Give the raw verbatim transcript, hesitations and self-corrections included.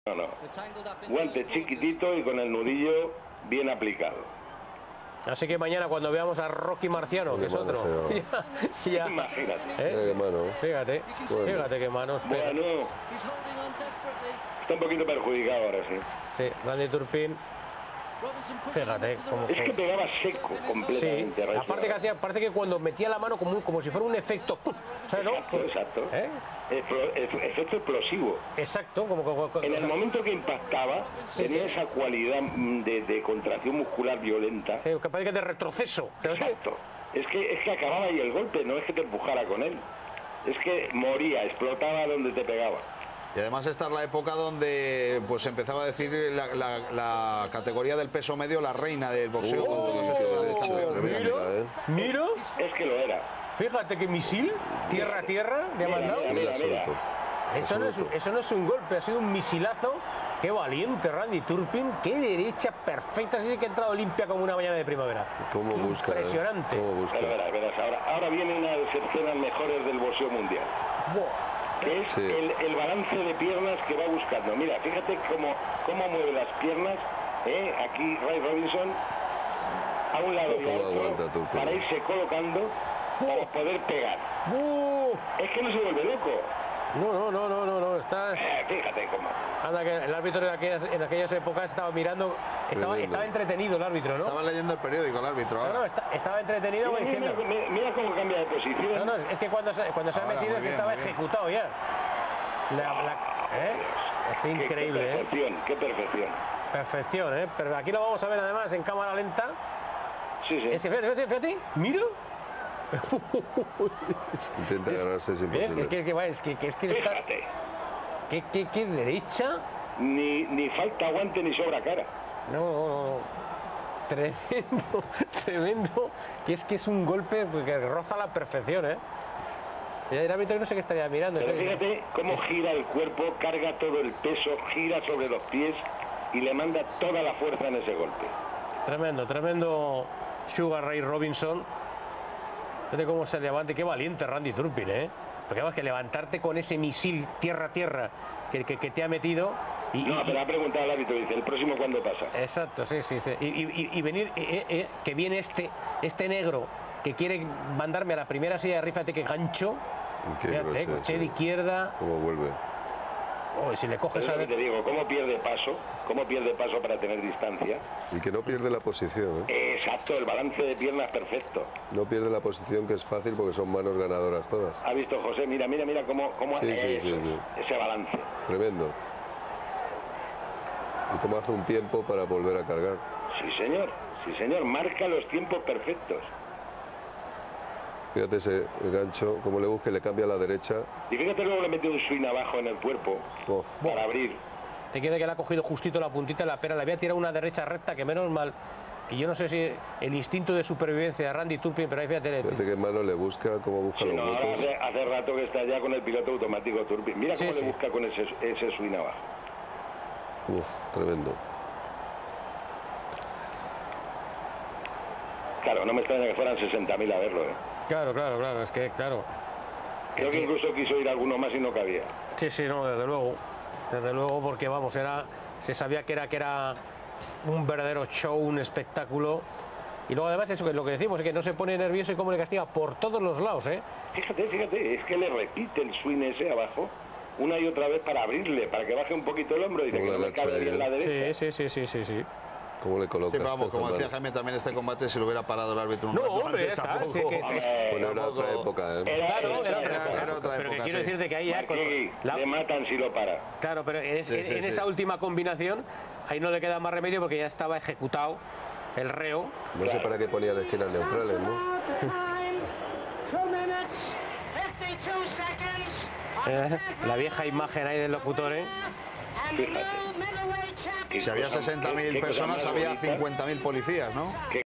No, no. Guante chiquitito y con el nudillo bien aplicado. Así que mañana cuando veamos a Rocky Marciano, que es otro, ya, ya, imagínate. ¿eh? Qué mano. Fíjate, bueno. fíjate qué manos. Bueno, está un poquito perjudicado ahora, sí. Sí, Randy Turpin. Fíjate como, es que pegaba seco completamente. Sí, aparte que hacía, parece que cuando metía la mano como, como si fuera un efecto, ¿sabes? Exacto, ¿no? exacto. ¿Eh? Efecto explosivo. Exacto, como, como, como en el momento que impactaba sí, tenía sí. esa cualidad de, de contracción muscular violenta. Sí, que parece que de retroceso. Exacto. Es que, es que acababa ahí el golpe, no es que te empujara con él. Es que moría, explotaba donde te pegaba. Y además esta es la época donde pues empezaba a decir la, la, la categoría del peso medio la reina del boxeo. Oh, con todos estos campeones. Mira, ¿eh? mira. Es que lo era. Fíjate que misil, tierra a tierra, le ha mandado. Mira, mira, mira. Eso no, es, eso no es un golpe, ha sido un misilazo. Qué valiente Randy Turpin, qué derecha perfecta, así que ha entrado limpia como una mañana de primavera. ¿Cómo busca, impresionante. Eh? ¿Cómo busca? Verás, verás, ahora, ahora vienen una de las escenas mejores del boxeo mundial. Buah. Que es sí. el, el balance de piernas que va buscando. Mira, fíjate cómo, cómo mueve las piernas. ¿eh? Aquí Ray Robinson a un lado y a otro para irse colocando para poder pegar. Uh. Es que no se vuelve loco. No, no, no, no, no, no, está... Eh, fíjate cómo. Anda, que el árbitro en aquellas, en aquellas épocas estaba mirando, estaba, estaba entretenido el árbitro, ¿no? Estaba leyendo el periódico el árbitro. No, no, está, estaba entretenido. Mira, diciendo... mira, mira cómo cambia de posición. No, no, es que cuando se, cuando se ha metido es que bien, estaba ejecutado ya. La, la, ¿eh? Es increíble, qué perfección, ¿eh? Qué perfección. Perfección, ¿eh? Pero aquí lo vamos a ver además en cámara lenta. Sí, sí. Es que fíjate, fíjate, fíjate, mira. Intenta ganarse, es imposible. Es que, que, que, es que, que, es que está... ¿Qué, qué, qué derecha? Ni, ni falta aguante ni sobra cara. No, no, no. Tremendo, tremendo. Que es que es un golpe que roza la perfección, ¿eh? El árbitro no sé qué estaría mirando. Pero fíjate cómo sí. gira el cuerpo, carga todo el peso, gira sobre los pies y le manda toda la fuerza en ese golpe. Tremendo, tremendo Sugar Ray Robinson. Fíjate cómo se levanta, qué valiente Randy Turpin, ¿eh? Porque además que levantarte con ese misil tierra a tierra que, que, que te ha metido. Y, no, y, pero ha preguntado al árbitro, dice, ¿el próximo cuándo pasa? Exacto, sí, sí, sí. Y, y, y venir, eh, eh, que viene este, este negro que quiere mandarme a la primera silla de rifa, que gancho. Fíjate, coche de izquierda. ¿Cómo vuelve? Oh, si le coges a ver... te digo, cómo pierde paso, cómo pierde paso para tener distancia. Y que no pierde la posición, ¿eh? Exacto, el balance de piernas perfecto. No pierde la posición, que es fácil porque son manos ganadoras todas. ¿Ha visto José? Mira, mira, mira cómo, cómo sí, hace sí, eso, sí, sí. ese balance. Tremendo. Y cómo hace un tiempo para volver a cargar. Sí, señor, sí, señor, marca los tiempos perfectos. Fíjate ese gancho, como le busque, le cambia a la derecha. Y fíjate luego le mete un swing abajo en el cuerpo oh. para abrir. Te queda que le ha cogido justito la puntita de la pera, le había tirado una derecha recta que menos mal. Y yo no sé si el instinto de supervivencia de Randy Turpin, pero ahí fíjate. Fíjate qué mano le busca, cómo busca sí, los no, huecos. Hace, hace rato que está ya con el piloto automático Turpin. Mira cómo sí, le sí. busca con ese, ese swing abajo. Uf, tremendo. Claro, no me extraña que fueran sesenta mil a verlo, ¿eh? Claro, claro, claro, es que, claro. Creo que incluso quiso ir alguno más y no cabía. Sí, sí, no, desde luego. Desde luego, porque vamos, era, se sabía que era, que era un verdadero show, un espectáculo. Y luego además eso que lo que decimos es que no se pone nervioso y cómo le castiga por todos los lados, ¿eh? Fíjate, fíjate, es que le repite el swing ese abajo una y otra vez para abrirle, para que baje un poquito el hombro y de que no me cabe bien la derecha. Sí, sí, sí, sí, sí. ¿Cómo le coloca? Sí, vamos, como decía Jaime, también este combate, si lo hubiera parado el árbitro un no, rato hombre, antes, está, tampoco... Sí, que este, es, bueno, era otra época, ¿eh? Era, claro, era, era, otra época, era otra pero época, que quiero sí. decirte que ahí ya... Con la... Le matan si lo para. Claro, pero en, sí, en, sí, en sí. esa última combinación, ahí no le queda más remedio porque ya estaba ejecutado el reo. No sé para qué ponía las esquinas neutrales, ¿no? eh, la vieja imagen ahí del locutor, ¿eh? Fíjate. Si había sesenta mil personas, había cincuenta mil policías, ¿no?